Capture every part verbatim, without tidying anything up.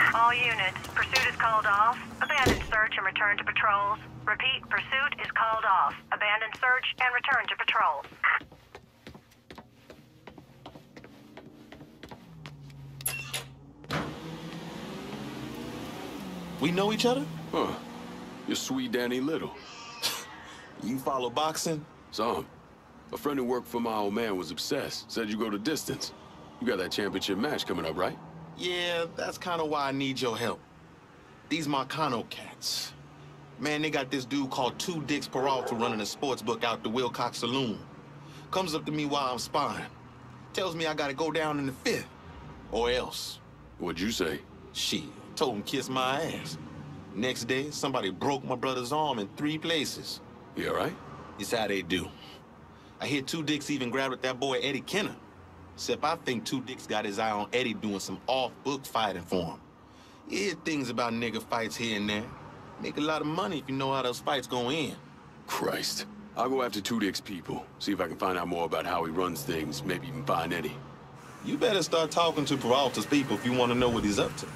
All units, pursuit is called off. Abandon search and return to patrols. Repeat, pursuit is called off. Abandon search and return to patrols. We know each other? Huh. You're sweet Danny Little. You follow boxing? Some. A friend who worked for my old man was obsessed. Said you go the distance. You got that championship match coming up, right? Yeah, that's kind of why I need your help. These Marcano cats. Man, they got this dude called Two Dicks Peralta running a sports book out the Wilcox Saloon. Comes up to me while I'm sparring. Tells me I gotta go down in the fifth. Or else. What'd you say? Shit. Told him kiss my ass. Next day, somebody broke my brother's arm in three places. You all right? It's how they do. I hear Two Dicks even grabbed at that boy Eddie Kenner. Except I think Two Dicks got his eye on Eddie doing some off-book fighting for him. You hear things about nigga fights here and there. Make a lot of money if you know how those fights go in. Christ. I'll go after Two Dicks' people. See if I can find out more about how he runs things. Maybe even find Eddie. You better start talking to Peralta's people if you want to know what he's up to.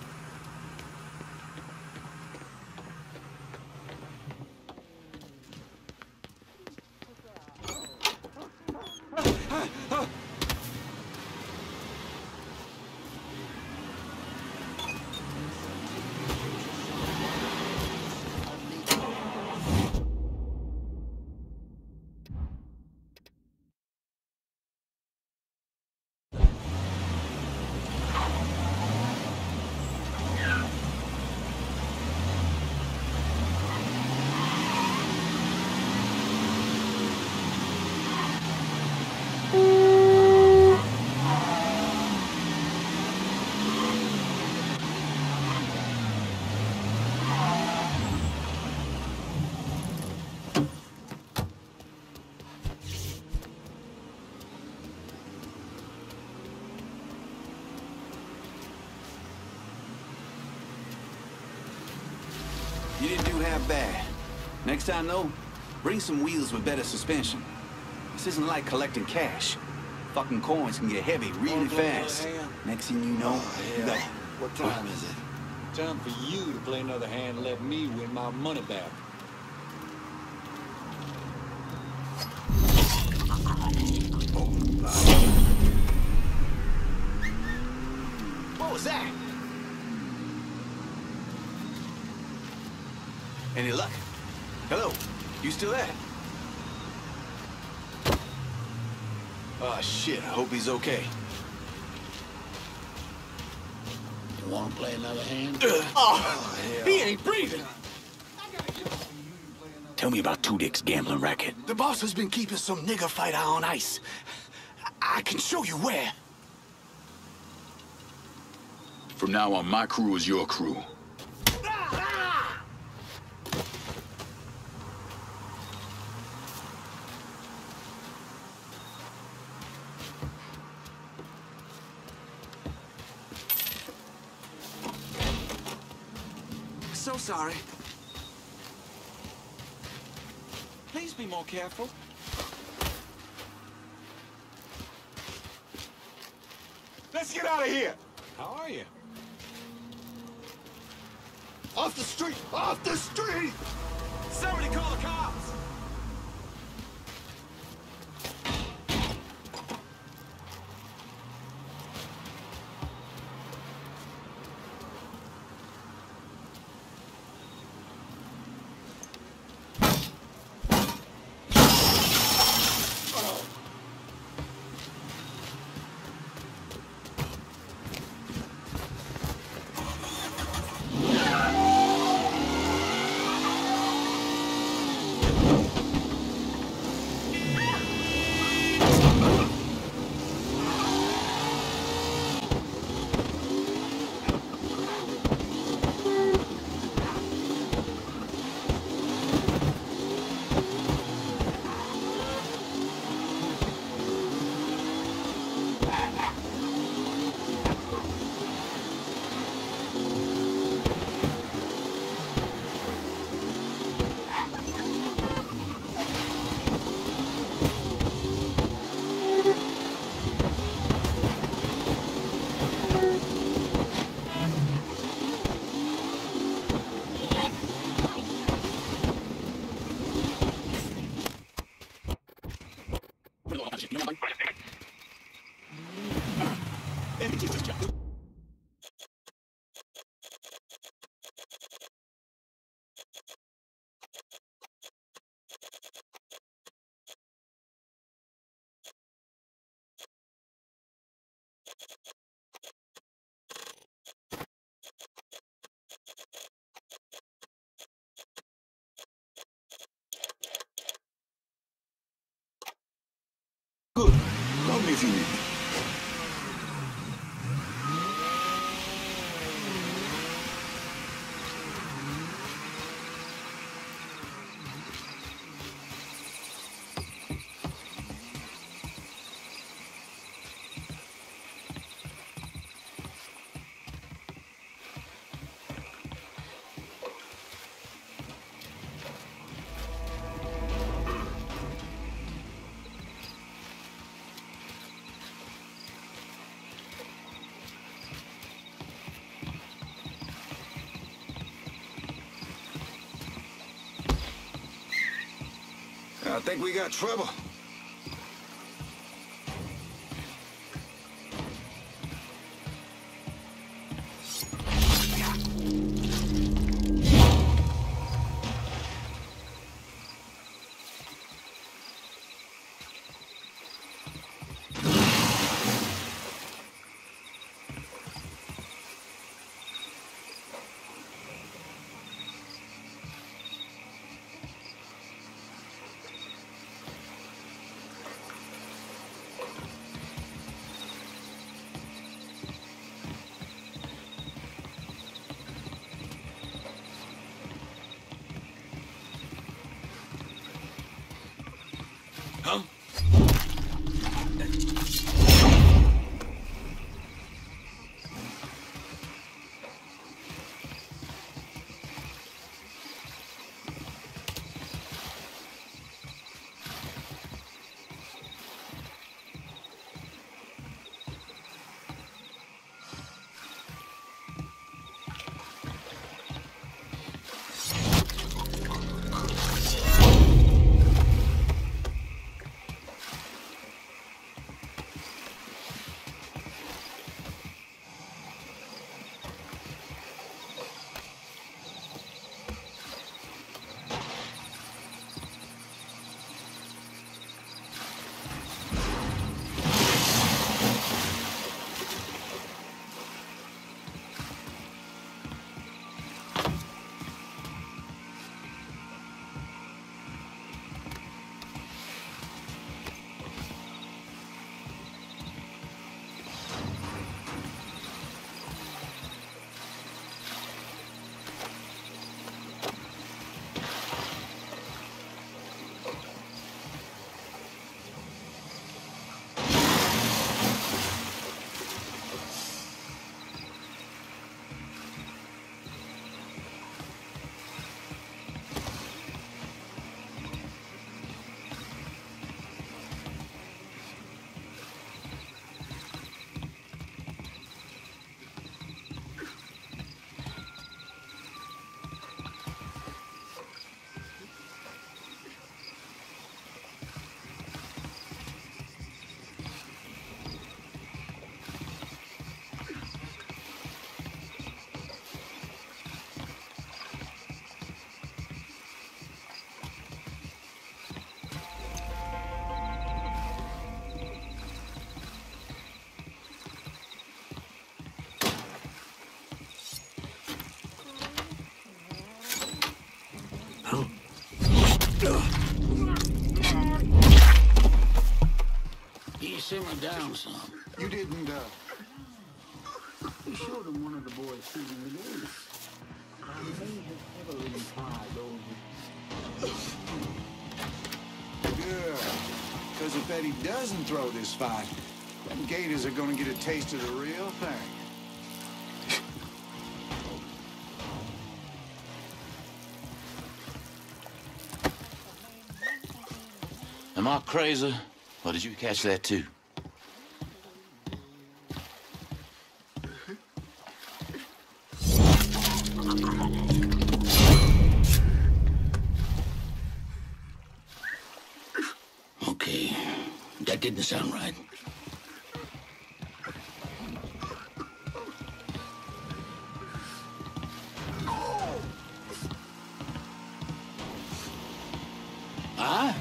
You didn't do half bad. Next time, though, bring some wheels with better suspension. This isn't like collecting cash. Fucking coins can get heavy really fast. Next thing you know, oh, you got... What time is it? Time for you to play another hand and let me win my money back. What was that? Any luck? Hello? You still there? Oh, shit. I hope he's okay. You want to play another hand? Uh, oh, oh he ain't breathing. Tell me about Two Dicks' gambling racket. The boss has been keeping some nigger fighter on ice. I, I can show you where. From now on, my crew is your crew. So sorry. Please be more careful. Let's get out of here! How are you? Off the street! Off the street! Somebody call the cops! think we got trouble. Huh? He simmered down some. You didn't, uh... He showed him one of the boys shooting the ace. I may have heavily implied those... Good. Because if Eddie doesn't throw this fight, them Gators are gonna get a taste of the real thing. Am I crazy? Or did you catch that too? Okay, that didn't sound right. Ah?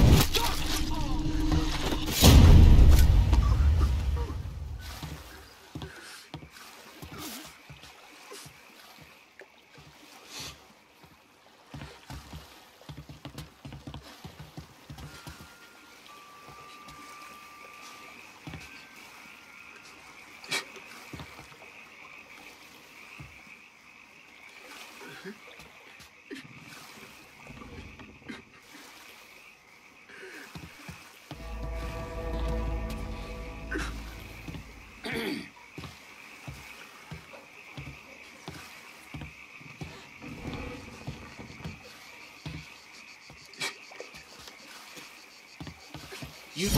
You...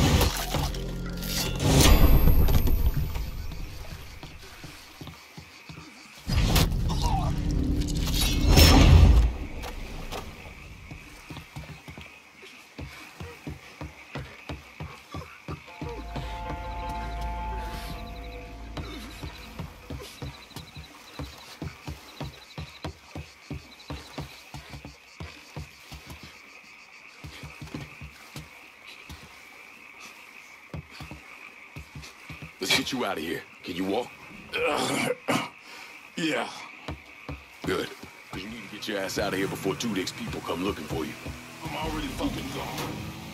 get you out of here. Can you walk? Yeah. Good. Because you need to get your ass out of here before two Dick's people come looking for you. I'm already fucking gone.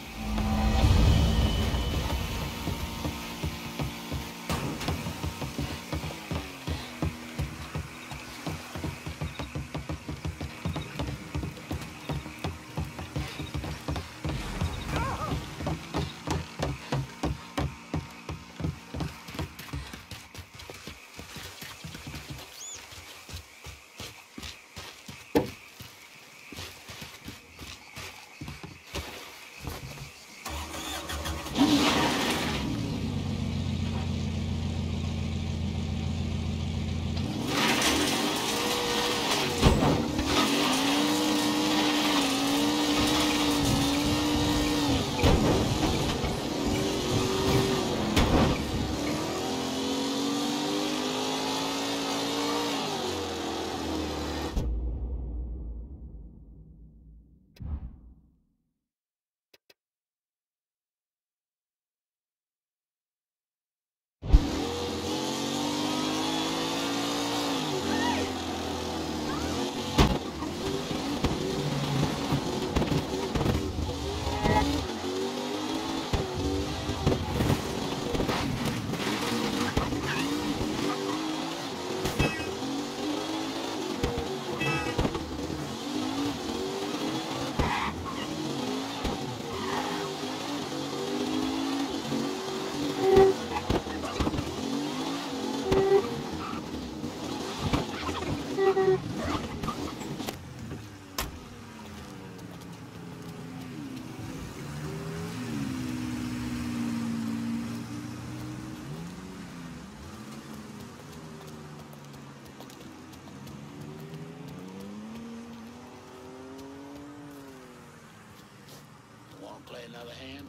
Play another hand?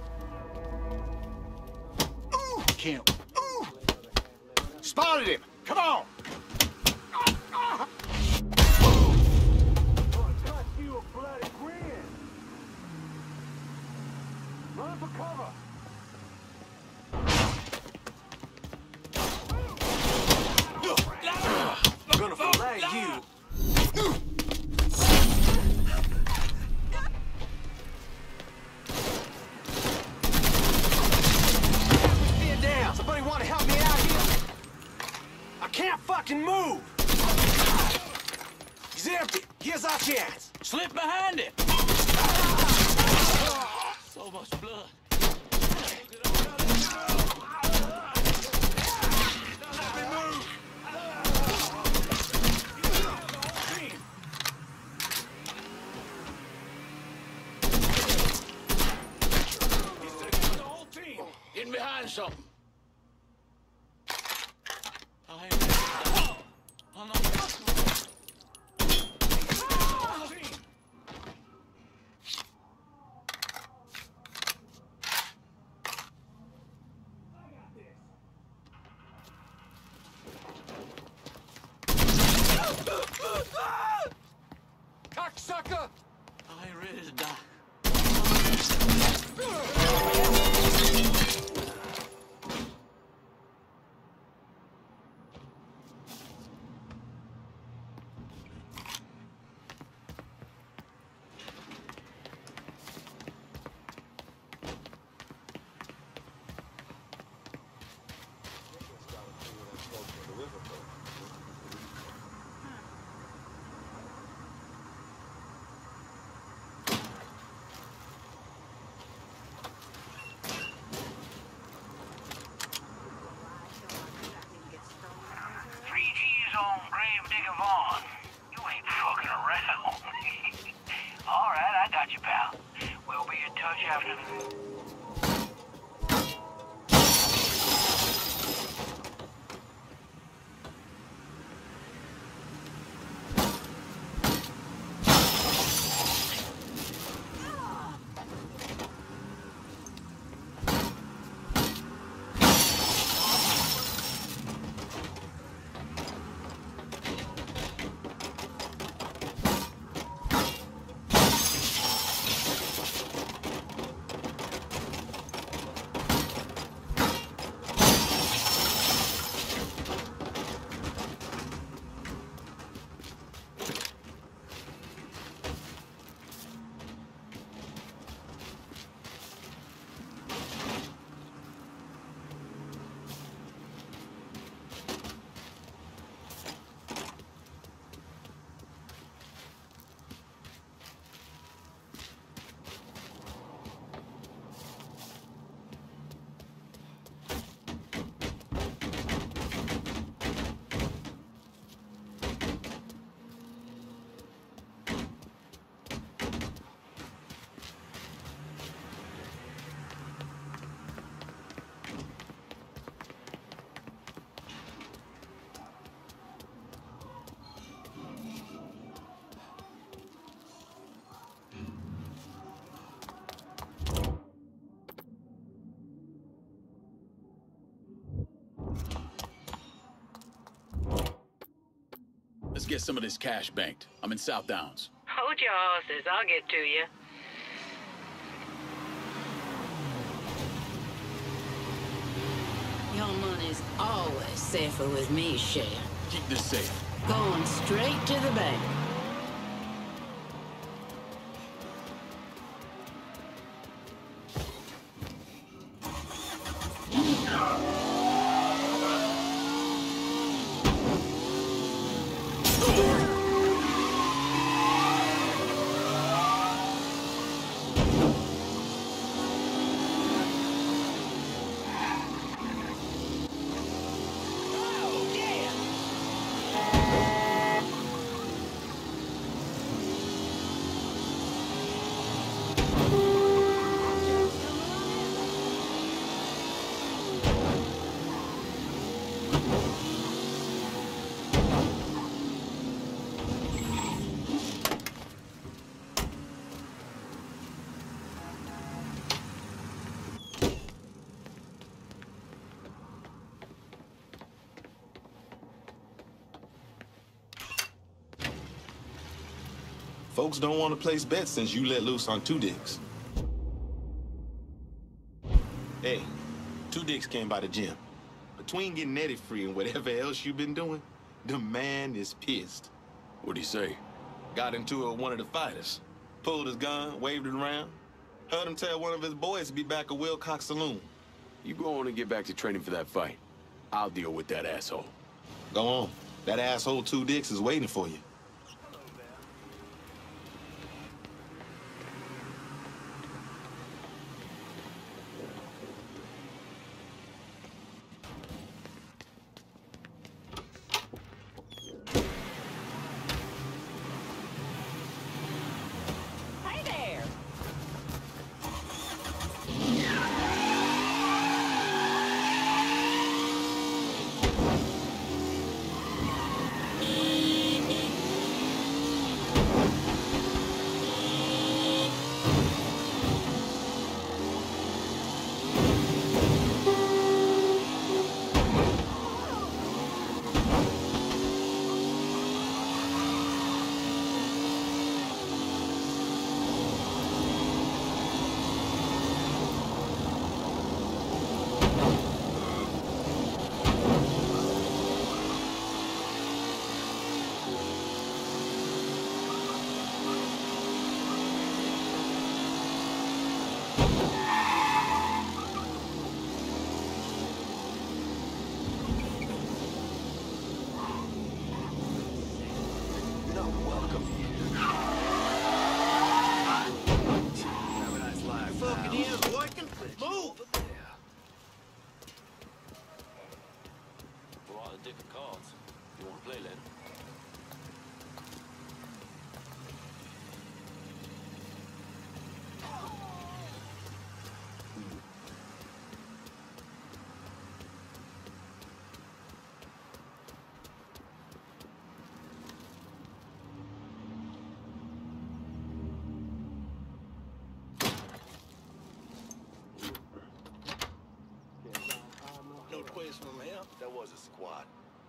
Ooh, can't. Ooh. Spotted him! Come on! Cut you a bloody grin! Run for cover! I'm gonna flag you! Somebody want to help me out here? I can't fucking move! He's empty. Here's our chance. Slip behind it. So much blood. Let me move. He's taking the whole team. Getting behind something. Cocksucker! I ain't ready to die. You ain't fucking around. All right, I got you, pal. We'll be in touch after... Let's get some of this cash banked. I'm in South Downs. Hold your horses. I'll get to you. Your money's always safer with me, Sheriff. Keep this safe. Going straight to the bank. Folks don't want to place bets since you let loose on two dicks. Hey, two dicks came by the gym. Between getting Eddie free and whatever else you've been doing, the man is pissed. What'd he say? Got into it with one of the fighters. Pulled his gun, waved it around. Heard him tell one of his boys to be back at Wilcox Saloon. You go on and get back to training for that fight. I'll deal with that asshole. Go on. That asshole two dicks is waiting for you. That was a squad.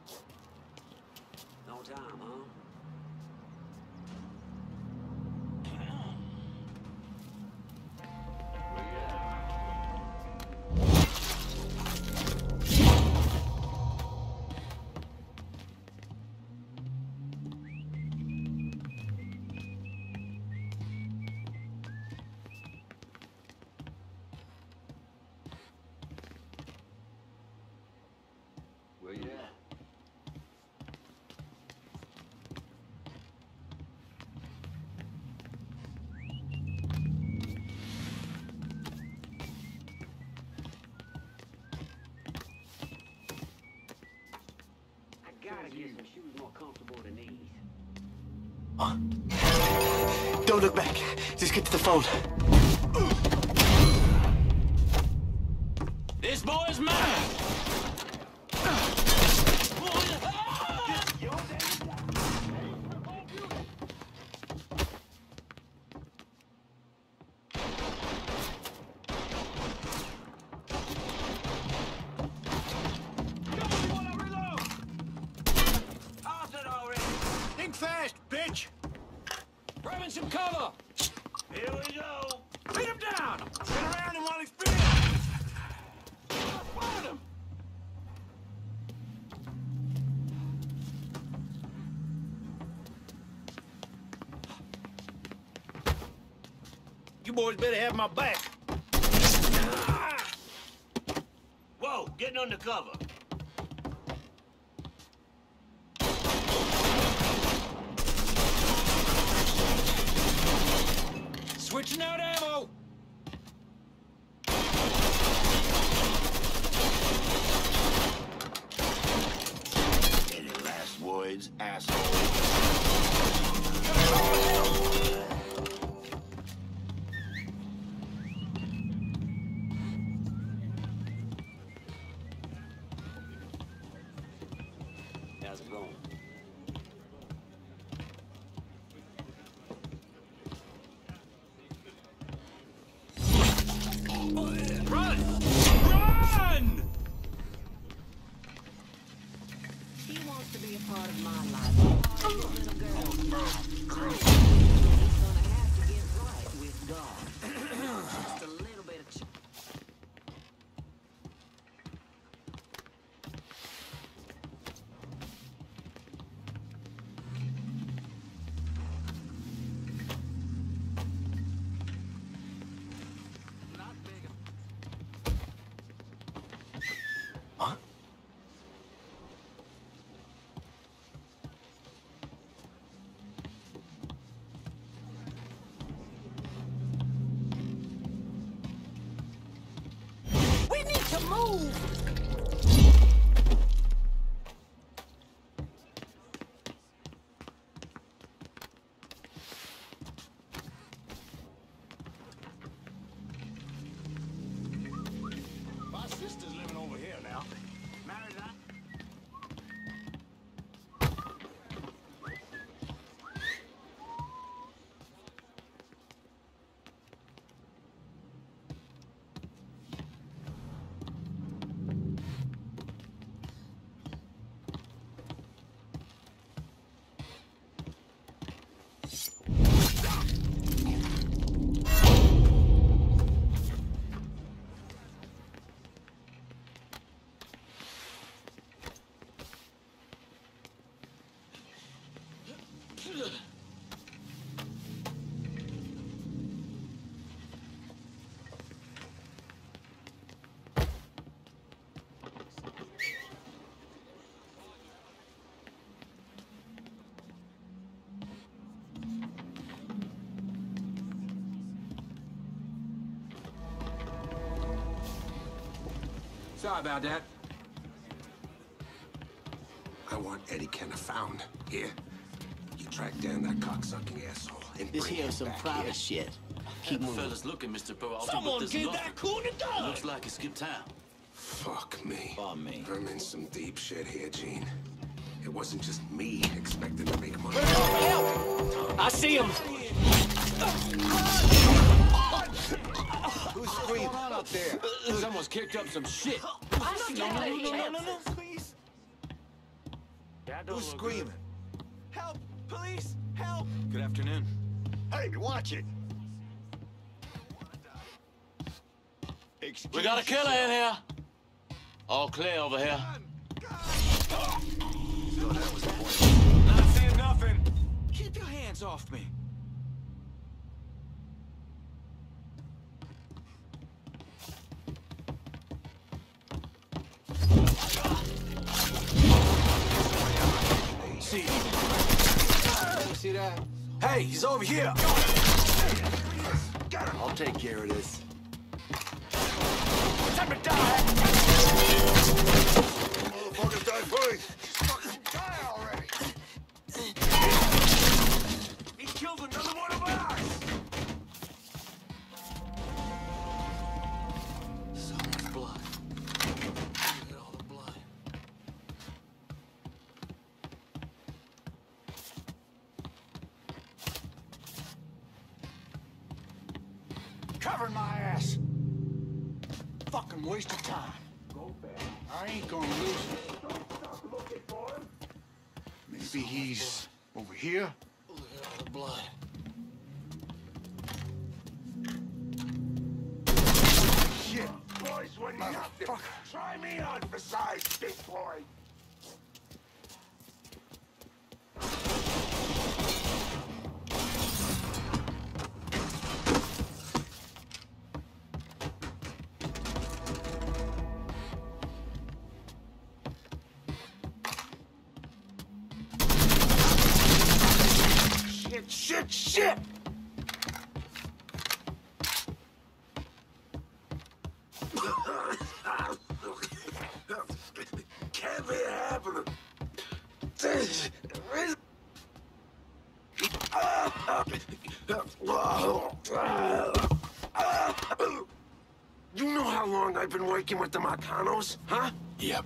No time, huh? Where you at? I gotta get some shoes more comfortable than these. Uh. Don't look back. Just get to the phone. This boy's mine! Toss it already! Think fast, bitch! Grabbing some cover! Here we go! Beat him down! Spin around him while he's spinning! Find him! You boys better have my back. Whoa, getting under cover. Switching out ammo! Any last words, asshole? How's it going? Run! Run! He wants to be a part of my life. Your little girl's life. He's gonna have to get right with God. Just a little bit of ch- Huh? We need to move! My sister's living over here now. Married that? Sorry about that. I want Eddie Kenner found. Here. You track down that cocksucking asshole and This bring here him is some back private here. shit. Keep moving. Fellas looking, Mister Peralta, Someone but there's get nothing. that coon and done! Looks like it's skip town. Fuck me. Pardon me. I'm in some deep shit here, Gene. It wasn't just me expecting to make money. I see him. Who's screaming up there? Someone's kicked up some shit. I don't take any chances. please. Who's screaming? Help! Police! Help! Good afternoon. Hey, watch it! Excuse We got a killer in here. All clear over here. Not seeing nothing. Keep your hands off me. See. You see that? Hey, he's over here. I'll take care of this. Time to die. Motherfuckers die first. Fucking die already. He killed another one of ours. So much blood. Look at all the blood. Covering my ass. Fucking waste of time. I ain't gonna lose him. Maybe he's Over here? Look at all the blood. Shit, boys, when you have to try me on for size, big boy. Shit, shit, shit! Can't be happening. This is... You know how long I've been working with the Marcanos, huh? Yep.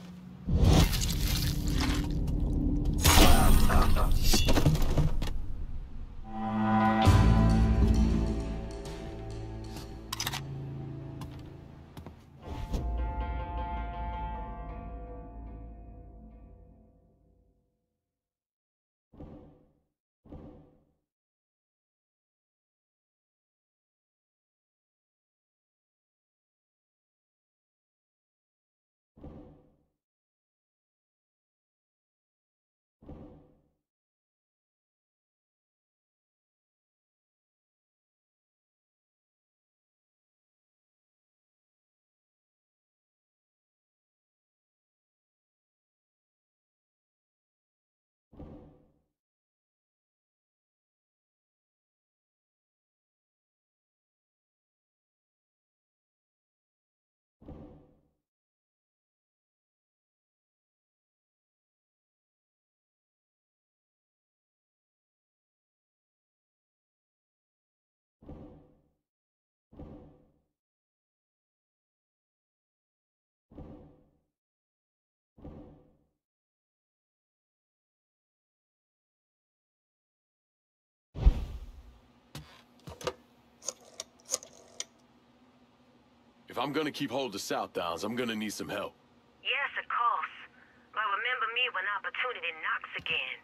If I'm gonna keep hold of South Downs, I'm gonna need some help. Yes, of course. But remember me when opportunity knocks again.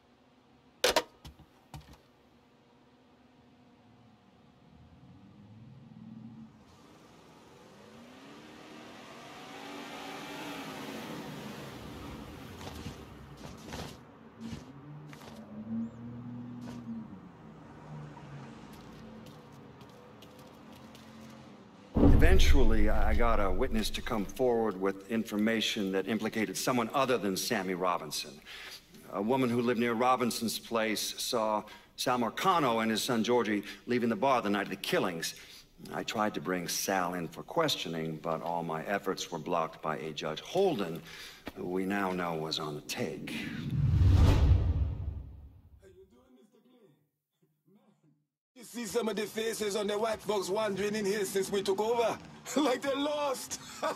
Eventually, I got a witness to come forward with information that implicated someone other than Sammy Robinson. A woman who lived near Robinson's place saw Sal Marcano and his son Georgie leaving the bar the night of the killings. I tried to bring Sal in for questioning, but all my efforts were blocked by a Judge Holden, who we now know was on the take. You see some of the faces on the white folks wandering in here since we took over. Like they're lost.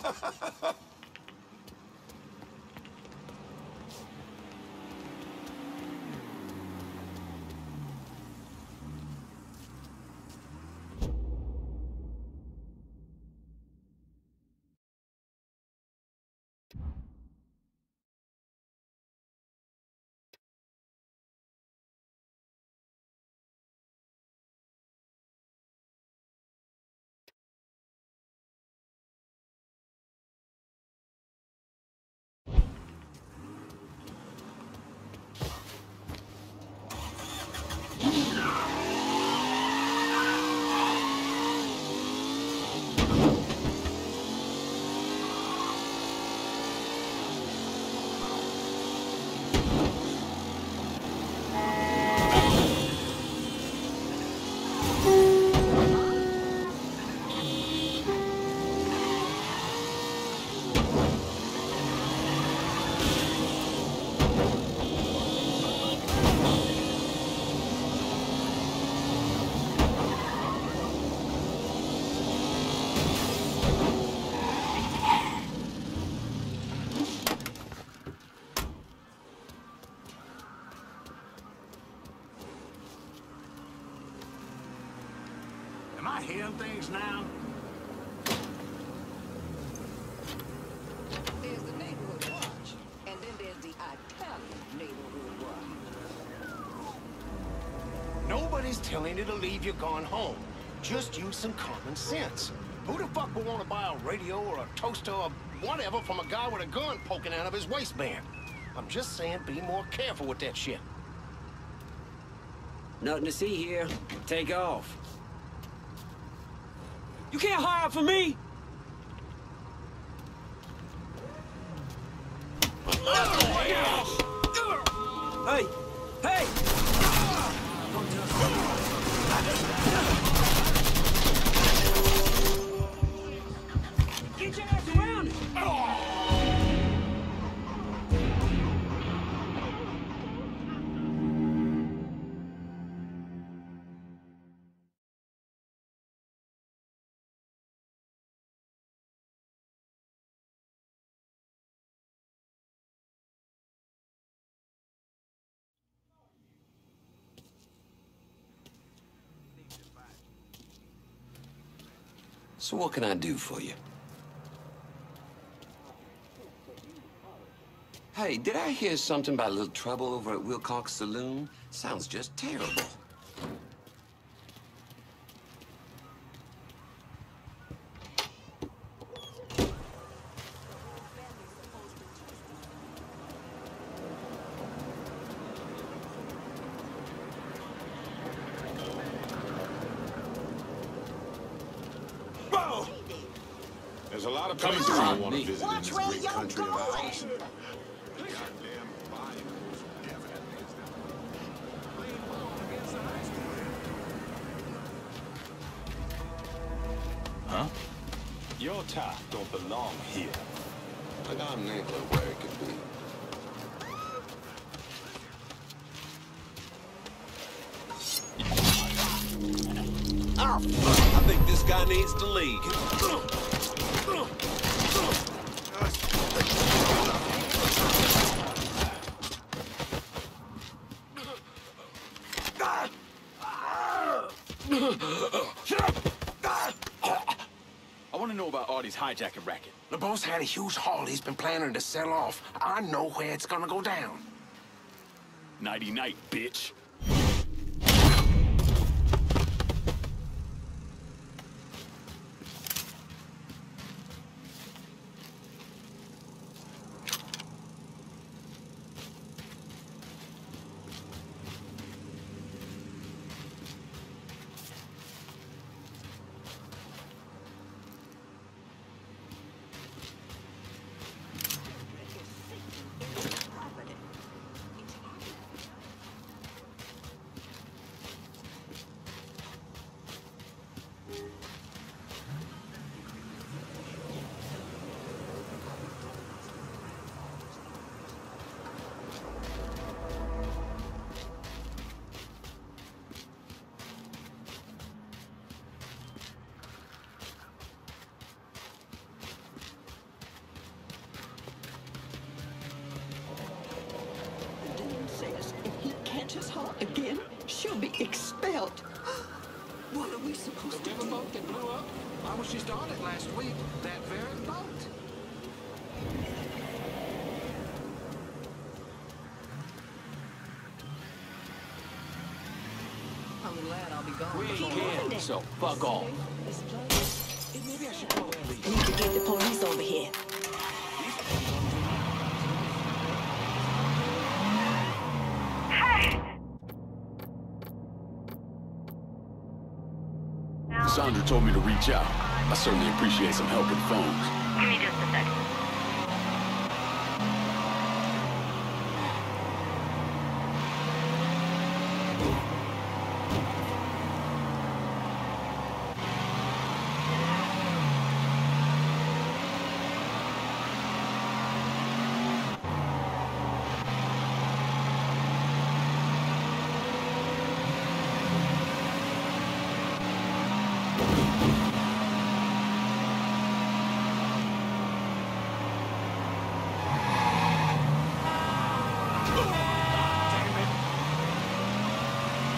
Am I hearing things now? There's the neighborhood watch, and then there's the Italian neighborhood watch. is telling you to leave your gun home. Just use some common sense. Who the fuck would want to buy a radio or a toaster or whatever from a guy with a gun poking out of his waistband? I'm just saying, be more careful with that shit. Nothing to see here. Take off. You can't hire for me! Hey! Hey! Get your ass around it! So what can I do for you? Hey, did I hear something about a little trouble over at Wilcox Saloon? Sounds just terrible. There's a lot of places I want to visit in this great country of ours. Huh? Your top don't belong here. I got an inkling where it could be. Oh, fuck. I think this guy needs to leave. I want to know about Artie's hijacking racket. The boss had a huge haul he's been planning to sell off. I know where it's gonna go down. Nighty-night, bitch. Catches her again, she'll be expelled. What are we supposed to do? The riverboat that blew up? Why was she started last week? That very boat. I'm glad I'll be gone. We ain't kidding, so fuck off. Maybe I should go and leave. I need to get the police over here. Sandra told me to reach out. I certainly appreciate some help with phones. Give me just a second.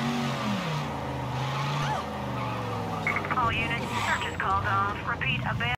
All units, search is called off. Repeat, abandoned.